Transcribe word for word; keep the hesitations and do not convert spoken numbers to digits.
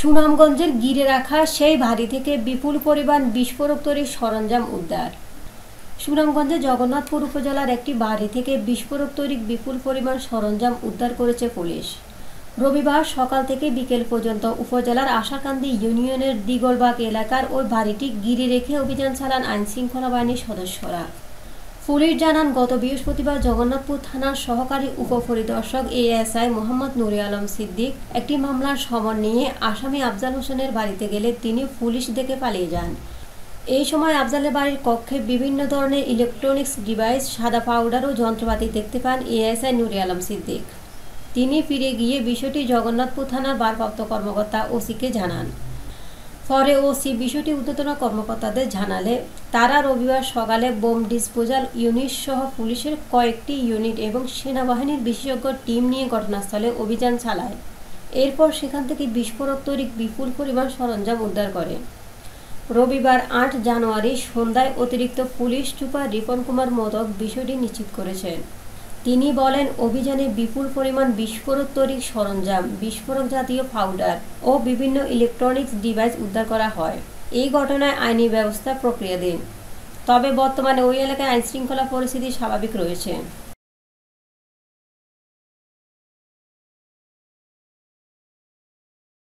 সুনামগঞ্জের ঘিরে রাখা সেই বাড়ি থেকে বিপুল পরিমাণ বিস্ফোরক তৈরি সরঞ্জাম উদ্ধার। সুনামগঞ্জের জগন্নাথপুর উপজেলার একটি বাড়ি থেকে বিস্ফোরক তৈরি বিপুল পরিমাণ সরঞ্জাম উদ্ধার করেছে পুলিশ। রবিবার সকাল থেকে বিকেল পর্যন্ত উপজেলার আশাকান্দি ইউনিয়নের দিগলবাগ এলাকার ওই বাড়িটি ঘিরে রেখে অভিযান চালান আইনশৃঙ্খলা বাহিনীর সদস্যরা। পুলিশ জানান, গত বৃহস্পতিবার জগন্নাথপুর থানার সহকারী উপপরিদর্শক এএসআই মোহাম্মদ নুরে আলম সিদ্দিক একটি মামলার সমন নিয়ে আসামি আফজাল হোসেনের বাড়িতে গেলে তিনি পুলিশ দেখে পালিয়ে যান। এই সময় আফজালের বাড়ির কক্ষে বিভিন্ন ধরনের ইলেকট্রনিক্স ডিভাইস, সাদা পাউডার ও যন্ত্রপাতি দেখতে পান এএসআই নুরে আলম সিদ্দিক। তিনি ফিরে গিয়ে বিষয়টি জগন্নাথপুর থানার ভারপ্রাপ্ত কর্মকর্তা ওসিকে জানান। পরে ওসি বিষয়টি ঊর্ধ্বতন কর্মকর্তাদের জানালে তারা রবিবার সকালে বোম ডিসপোজাল ইউনিট সহ পুলিশের কয়েকটি ইউনিট এবং সেনাবাহিনীর বিশেষজ্ঞ টিম নিয়ে ঘটনাস্থলে অভিযান চালায়। এরপর সেখান থেকে বিস্ফোরক তৈরি বিপুল পরিমাণ সরঞ্জাম উদ্ধার করে। রবিবার আট জানুয়ারি সন্ধ্যায় অতিরিক্ত পুলিশ সুপার রিপন কুমার মোদক বিষয়টি নিশ্চিত করেছেন। তিনি বলেন, অভিযানে বিপুল পরিমাণ বিস্ফোরক তৈরি সরঞ্জাম, বিস্ফোরক জাতীয় পাউডার ও বিভিন্ন ইলেকট্রনিক্স ডিভাইস উদ্ধার করা হয়। এই ঘটনায় আইনি ব্যবস্থা প্রক্রিয়াধীন। তবে বর্তমানে ওই এলাকায় আইনশৃঙ্খলা পরিস্থিতি স্বাভাবিক রয়েছে।